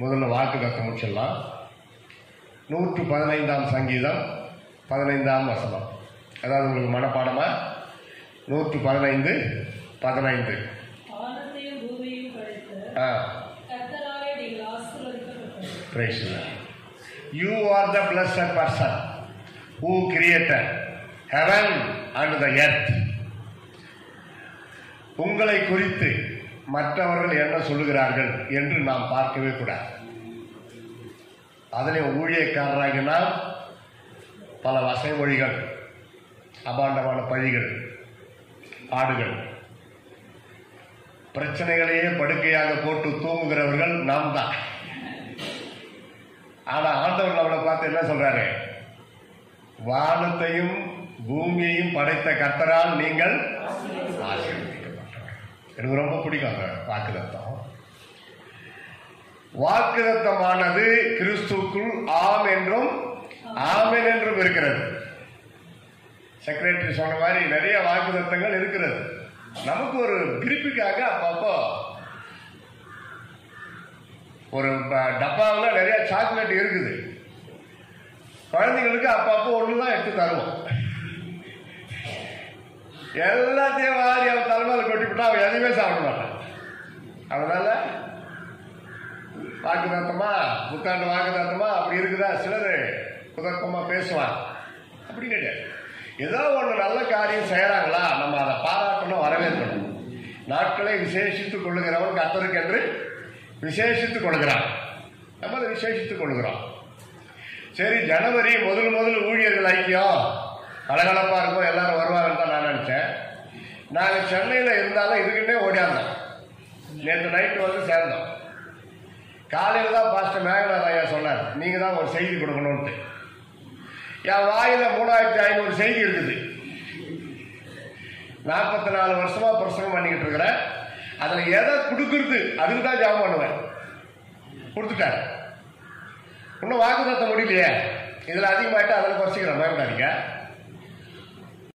முதல்ல வாக்குத்தத்தம் முடிச்சிடலாம். 115ஆம் சங்கீதம் 15ஆம் வசனம். அதாவது உங்களுக்கு மனப்பாடமா 115:15. You are the blessed person who created heaven and the earth. உங்களை குறித்து மற்றவர்கள் என்ன சொல்லுகிறார்கள் என்று நாம் பார்க்கவே கூடாது. அதிலே ஊழியக்காரராகினால் பல வசைமொழிகள், அபாண்டமான பழிகள், ஆடுகள், பிரச்சனைகளையே படுக்கையாக போட்டு தூங்குகிறவர்கள் நாம் தான். ஆனா ஆண்டவர் நம்மளை பார்த்து என்ன சொல்றாரு? வானத்தையும் பூமியையும் படைத்த கர்த்தரால் நீங்கள் ஆசீர்வதிக்கப்பட்டவர்கள். எனக்கு ரொம்ப பிடிக்கும் அந்த வாக்குத்தத்தம். வாக்குத்தத்தமானது கிறிஸ்துவுக்குள் ஆம் என்றும் ஆமென் என்றும் இருக்கிறது. செக்ரட்டரி சொன்ன மாதிரி நிறைய வாக்குத்தத்தங்கள் இருக்கிறது. நமக்கு ஒரு கிரிப்புக்காக அப்பப்போ ஒரு டப்பாவில் நிறைய சாக்லேட் இருக்குது. குழந்தைங்களுக்கு அப்பப்போ ஒண்ணுதான் எடுத்து தருவோம். எல்லாத்தையும் வாரி அவன் தலைமையில் கொட்டிவிட்டா அவன் எதுவுமே சாப்பிட மாட்டான். அதனால வாக்குத்தத்தமா, புத்தாண்டு வாக்குத்தத்தமா அப்படி இருக்குதா? சிலர் குதர்க்கமா பேசுவாங்க. அப்படி கிடையாது. ஏதோ ஒன்று நல்ல காரியம் செய்யறாங்களா, நம்ம அதை பாராட்டணும், வரவேற்கணும். நாட்களை விசேஷித்துக் கொள்ளுகிறவன் கர்த்தருக்கு என்று விசேஷித்துக் கொள்கிறான். நம்ம அதை விசேஷித்துக் கொள்கிறோம். சரி, ஜனவரி முதல் ஊழியர்கள் ஐக்கியம் கலகலப்பா இருக்கும், எல்லாரும் வருவாங்கன்னு தான் நான் நினைச்சேன். நாங்கள் சென்னையில் இருந்தாலும் இதுக்குன்னே ஓடியாந்தோம். நேற்று நைட்டு வந்து சேர்ந்தோம். காலையில் தான் பாஸ்டர் மேகநாத் ஐயா சொன்னார், நீங்க தான் ஒரு செய்தி கொடுக்கணும்ட்டு. என் வாயில 3500 செய்தி இருக்குது. 44 வருஷமா பிரசங்கம் பண்ணிக்கிட்டு இருக்கிறேன். அதுல எதை கொடுக்கறது அதுக்கு தான் ஜாபம் பண்ணுவேன். கொடுத்துட்டாரு. இன்னும் வாக்குத்தத்தம் முடியலையே, இதுல அதிகமாயிட்டா அதில் குறைச்சிக்கிறேன், பயப்படாதீங்க.